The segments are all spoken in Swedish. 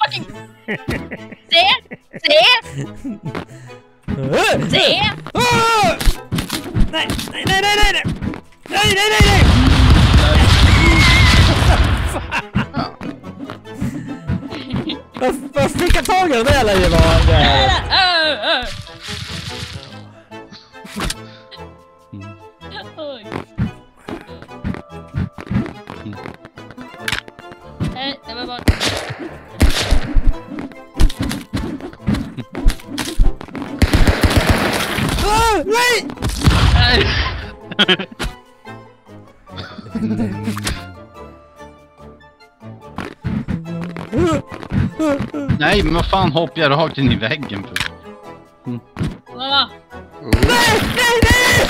fucking... Se! Se! Se! Nej, nej, nej, nej, nej! Nej, nej, nej, nej! Vad fick jag tag i den där eller vad? Nej, det var bara... Nej! Nej, men vad fan hoppar jag rakt in i väggen för? Mamma! Nej, nej, nej!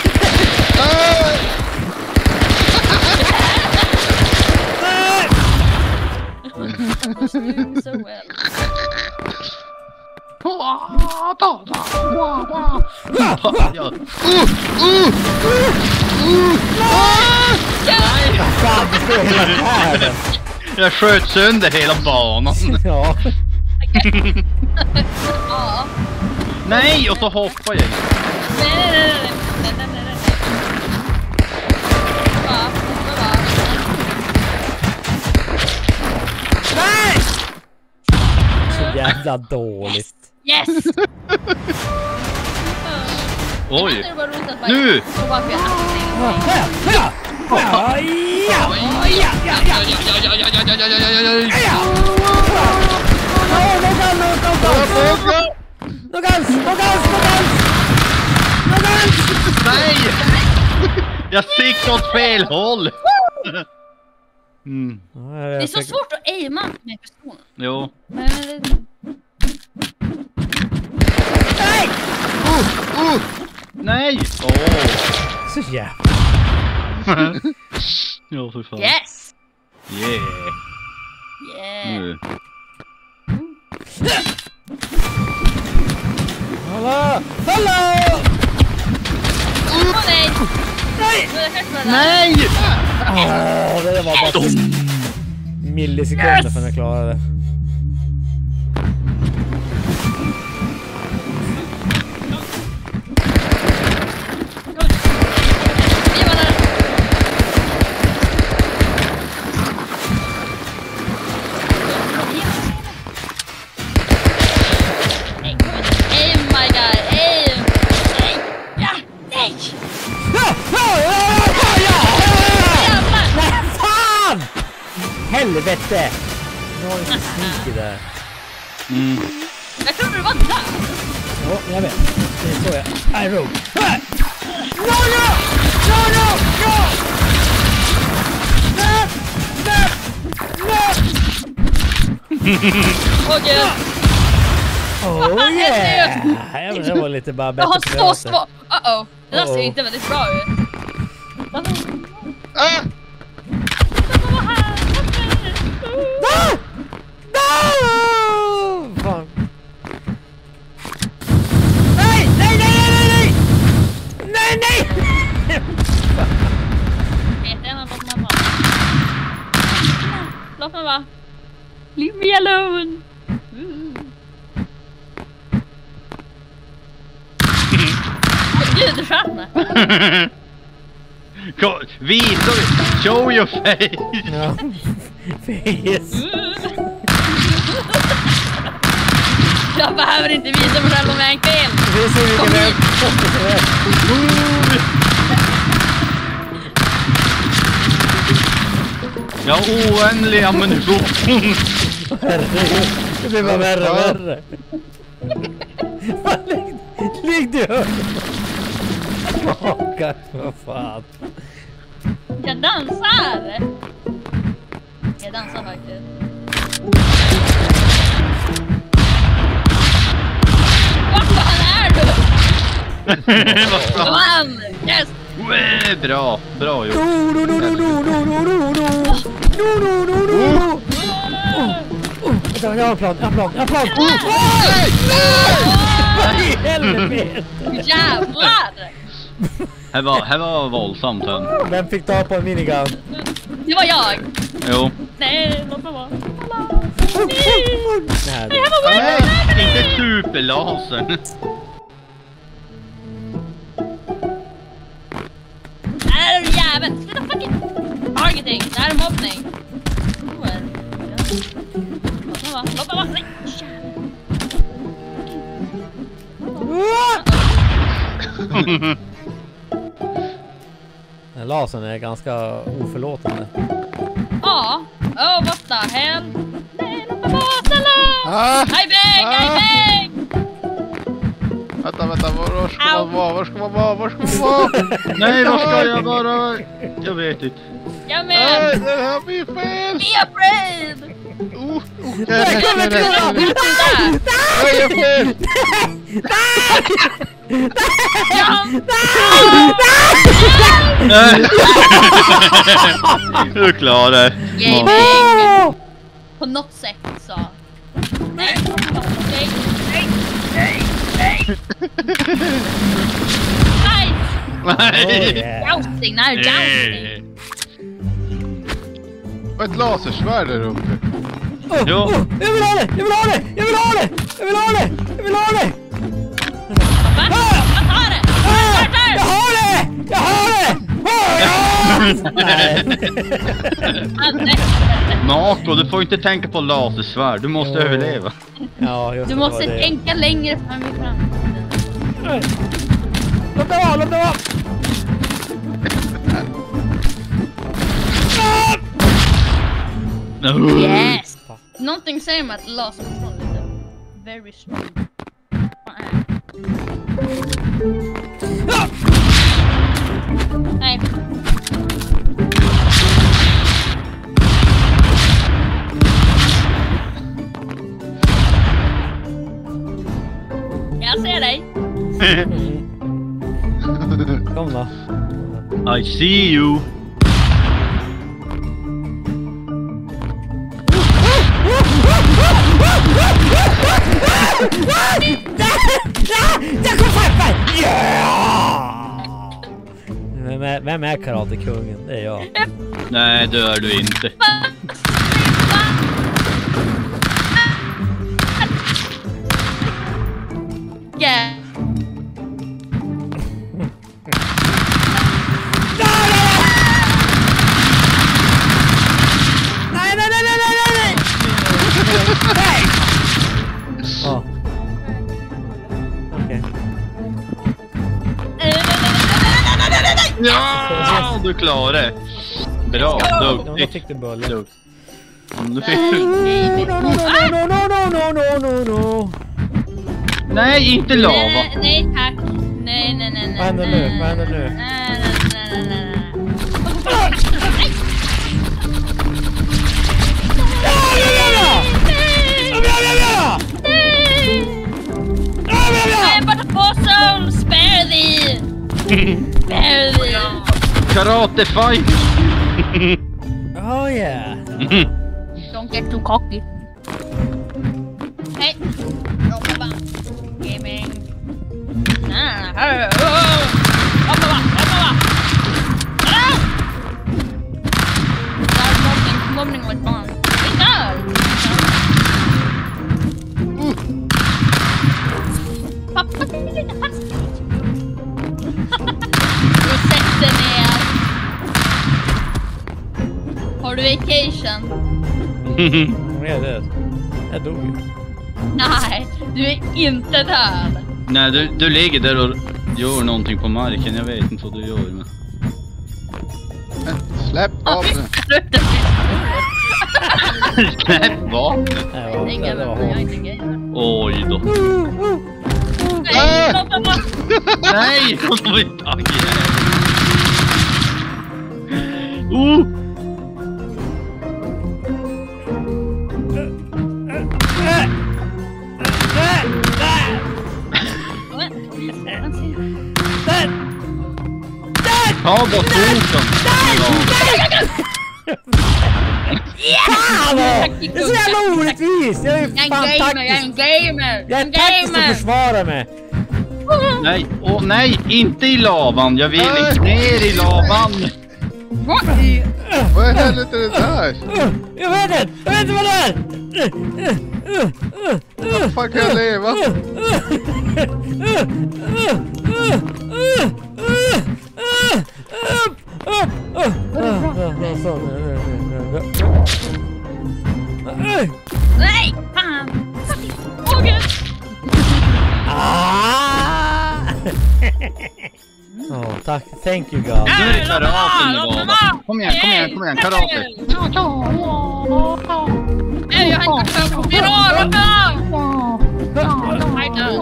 So well. Jag sköt sönder hela banan. Ja. Ja. Nej, och så hoppar jag. Nej. Nej! Så jävla dåligt. Yes! Oj. Nu! Nej! Jag siktade åt fel håll! Mm. Det är så svårt att aima med pistolen. Jo. Nej! Nej! Så jävla. Ja, för fan. Yes! Yeah. Yeah! Hallå! Hallå! Åh nej! Nej! Nej! Det var bara millisekunder för att jag klarade det. Helvete! Nu har vi inte sneaky där. Jag trodde du var där. Ja, jag vet. Det är så jag... I roll. No! Åh gud. Oh yeah! Det var lite bara bättre. Jag har så svårt. Uh-oh. Det där ser inte väldigt bra ut. Fan. Nej! Låt mig vara. Leave me alone. Gud, stjärna. Visa dig! Show your face! Ja. Face. Jag behöver inte visa mig själv om jag är en kväll. Det ser vilken väg. Jag har oändlig ammunition. Herregud, det blir bara värre och värre. Ligg du! Åh gud, vad fan. Jag dansar! Jag dansar faktiskt. Vad fan är du? Kom on! Yes! Bra, bra gjort. Jag har en plan. Nej! Helvete! Jävlar! Här var våldsamt än. Vem fick ta på en minigun? Det var jag! Jo. Nej, låt mig vara. Nej, inte superlasern. Är du jävel? Sluta fucking targeting. Det här är mobbning. Loppa va? Nej. Den lasern är ganska oförlåtande. Ja. Oh, what the hell? Nej, loppa va? Snälla! I beg! Vänta, var ska man vara? Nej, var ska jag vara? Jag vet inte. Jag med! Det här blir fel! Be afraid! Jag är fel! Du klarar det. Gaming! På något sätt så... Nej! Nej! Jousting, nej jousting! Och ett lasersvärd där uppe. Jo. Jag vill ha det! Va? Jag tar det! Jag har det! Marco, du får inte tänka på lasersvärd. Du måste överleva. Ja, just Du det, måste det var det. tänka längre fram i framtiden. Låt det vara! Yes! Någonting säger mig att laserkontroll är lite very strong. Nej. Jag ser dig. Kom då. I see you. Jag kom fan! Vem är karatekungen? Det är jag. Nej, det är du inte. Yeah. Nej! Ja. Okej. Ja, du klarar det. Bra, Då duktigt. fick du bölja. Du fick... No. Nej, inte lava. Nej tack. Nej. Vad händer nu? Nej. I'm but a fossil. Spare thee. Spare thee. Karate fight. Oh yeah. Don't get too cocky. Hey. Gaming. Mobbning with barn. Pappa, det är lite fast. Du sätter ner. Har du vacation? Jag är död. Jag dog ju. Nej, du är inte död. Nej, du ligger där och gör någonting på marken. Jag vet inte vad du gör, men... Släpp av det. Släpp vapnet. Det var hårt. Oj då. Nej, vad var det tag i det? Ta bort foten. Fan! Det är så jävla orättvist! Jag är Jag är fan en taktisk. gamer. Jag är taktisk att försvara mig. Nej, nej, inte i lavan. Jag vill inte ner i lavan. Vad i helvete är det där? Jag vet inte vad det är! Vad fan kan jag leva? Nej, fan! Åge! Tack, thank you God. Nu är det karaten i Vava. Kom igen, karate. Nej, jag har inte kört på spiral! Nej, då.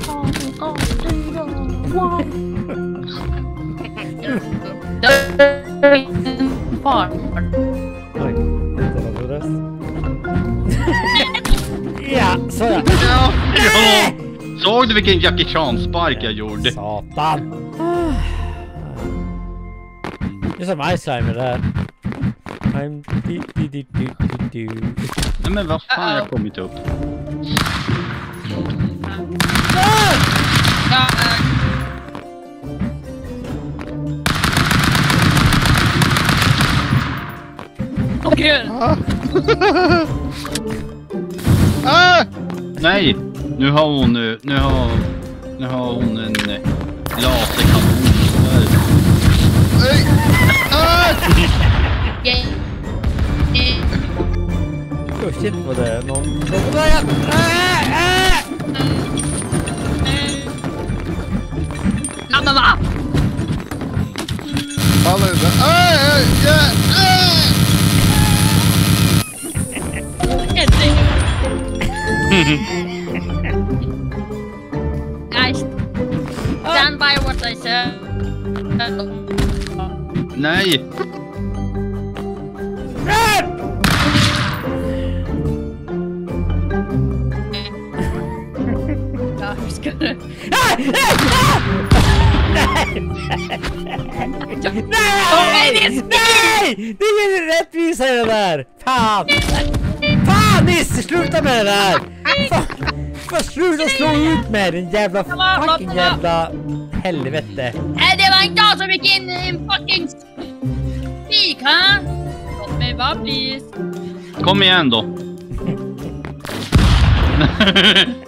Far. Oj, inte någon röst. Ja, så ja. Ja. Såg du vilken Jackie Chan-spark jag gjorde? Satan. Det är som Ice Climber där. I'm du. Nej men vad fan, jag har kommit upp. Ja, åh gud! Nej, nu har hon en laserkanon. Nej! Oh shit, vad det är någon... Ja, men va? Faller det där? Guys, stand by what I said. Nej! Ja, hur ska du? Nej! Det är ingen rättvisa i det där! Fan! Fan Nisse, sluta med det där! Fan, sluta slå ut med den jävla fucking jävla helvete! Nej, det var inte jag som gick in i en fucking spik, ha? Låt mig vara, please. Kom igen då.